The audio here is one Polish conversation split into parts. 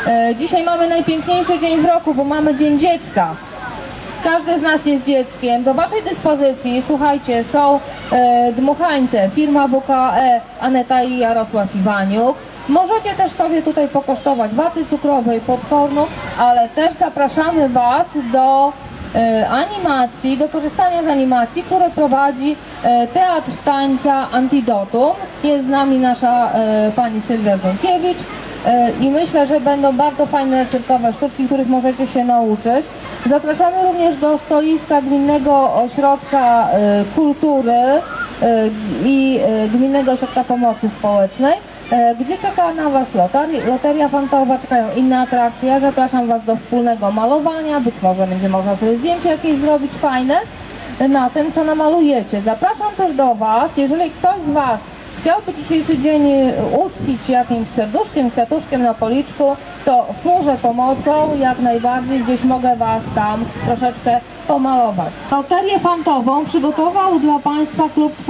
Dzisiaj mamy najpiękniejszy dzień w roku, bo mamy Dzień Dziecka. Każdy z nas jest dzieckiem. Do waszej dyspozycji, słuchajcie, są dmuchańce, firma WKE, Aneta i Jarosław Iwaniuk. Możecie też sobie tutaj pokosztować waty cukrowej, popcornu, ale też zapraszamy was do animacji, do korzystania z animacji, które prowadzi Teatr Tańca Antidotum. Jest z nami nasza pani Sylwia Zdąkiewicz i myślę, że będą bardzo fajne cyrkowe sztuczki, których możecie się nauczyć. Zapraszamy również do stoiska Gminnego Ośrodka Kultury i Gminnego Ośrodka Pomocy Społecznej, gdzie czeka na was loteria fantowa, czekają inne atrakcje. Zapraszam was do wspólnego malowania, być może będzie można sobie zdjęcie jakieś zrobić fajne na tym, co namalujecie. Zapraszam też do was, jeżeli ktoś z was chciałby dzisiejszy dzień uczcić jakimś serduszkiem, kwiatuszkiem na policzku, to służę pomocą, jak najbardziej, gdzieś mogę was tam troszeczkę pomalować. Loterię fantową przygotował dla państwa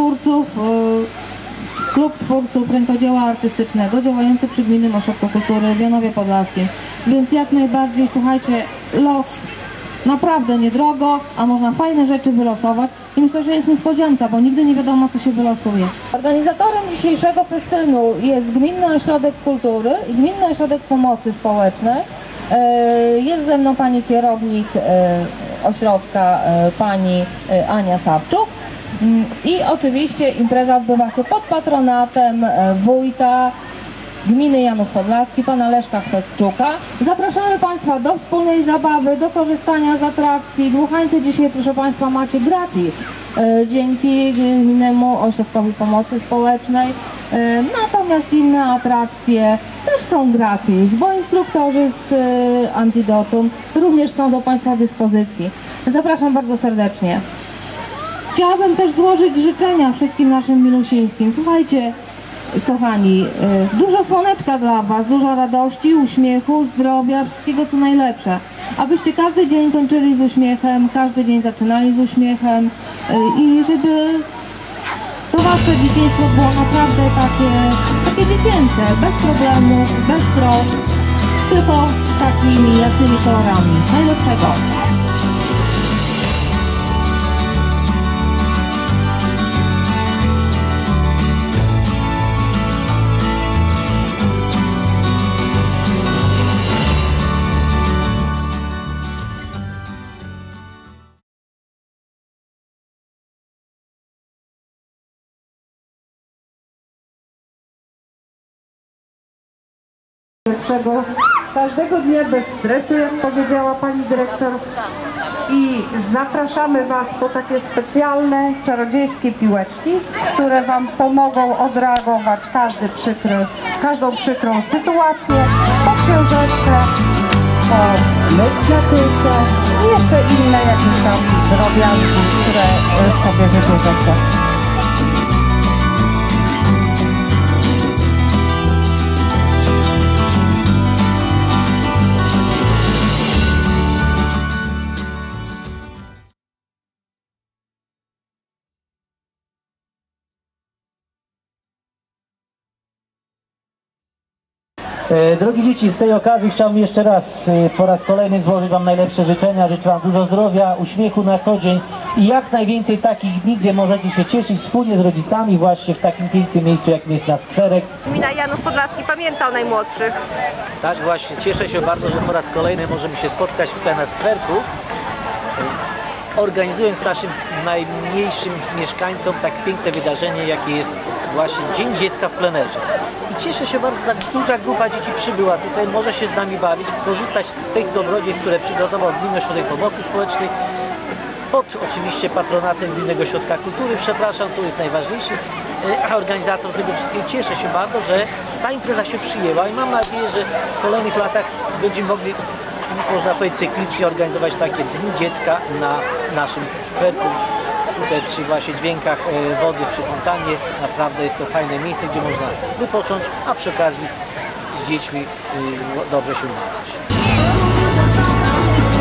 Klub Twórców Rękodzieła Artystycznego działający przy Gminnym Ośrodku Kultury w Janowie Podlaskim. Więc jak najbardziej, słuchajcie, los naprawdę niedrogo, a można fajne rzeczy wylosować i myślę, że jest niespodzianka, bo nigdy nie wiadomo, co się wylosuje. Organizatorem dzisiejszego festynu jest Gminny Ośrodek Kultury i Gminny Ośrodek Pomocy Społecznej. Jest ze mną pani kierownik ośrodka, pani Ania Sawczuk. I oczywiście impreza odbywa się pod patronatem wójta Gminy Janów Podlaski, pana Leszka Chwetczuka. Zapraszamy państwa do wspólnej zabawy, do korzystania z atrakcji. Dmuchańce dzisiaj, proszę państwa, macie gratis dzięki Gminnemu Ośrodkowi Pomocy Społecznej. Natomiast inne atrakcje też są gratis, bo instruktorzy z Antidotum również są do państwa dyspozycji. Zapraszam bardzo serdecznie. Chciałabym też złożyć życzenia wszystkim naszym milusińskim. Słuchajcie, kochani, dużo słoneczka dla was, dużo radości, uśmiechu, zdrowia, wszystkiego co najlepsze. Abyście każdy dzień kończyli z uśmiechem, każdy dzień zaczynali z uśmiechem i żeby to wasze dzieciństwo było naprawdę takie dziecięce, bez problemów, bez trosk, tylko z takimi jasnymi kolorami. Najlepszego! Każdego dnia bez stresu, jak powiedziała pani dyrektor. I zapraszamy was po takie specjalne, czarodziejskie piłeczki, które wam pomogą odreagować każdą przykrą sytuację, po książeczkę, po myk na tylce i jeszcze inne jakieś tam drobiazgi, które sobie wybierzecie. Drogie dzieci, z tej okazji chciałbym jeszcze raz, po raz kolejny złożyć wam najlepsze życzenia. Życzę wam dużo zdrowia, uśmiechu na co dzień i jak najwięcej takich dni, gdzie możecie się cieszyć wspólnie z rodzicami właśnie w takim pięknym miejscu, jakim jest nasz skwerek. Gmina Janów Podlaski pamięta o najmłodszych. Tak właśnie, cieszę się bardzo, że po raz kolejny możemy się spotkać tutaj na skwerku, organizując naszym najmniejszym mieszkańcom tak piękne wydarzenie, jakie jest właśnie Dzień Dziecka w plenerze. I cieszę się bardzo, że tak duża grupa dzieci przybyła tutaj, może się z nami bawić, korzystać z tych dobrodziejstw, które przygotował Gminny Ośrodek Pomocy Społecznej, pod oczywiście patronatem Gminnego Ośrodka Kultury, przepraszam, to jest najważniejszy, a organizator tego wszystkiego. Cieszę się bardzo, że ta impreza się przyjęła i mam nadzieję, że w kolejnych latach będziemy mogli, można powiedzieć, cyklicznie organizować takie Dni Dziecka na naszym skwerku. Tutaj przy właśnie dźwiękach wody przy fontannie. Naprawdę jest to fajne miejsce, gdzie można wypocząć, a przy okazji z dziećmi dobrze się bawić.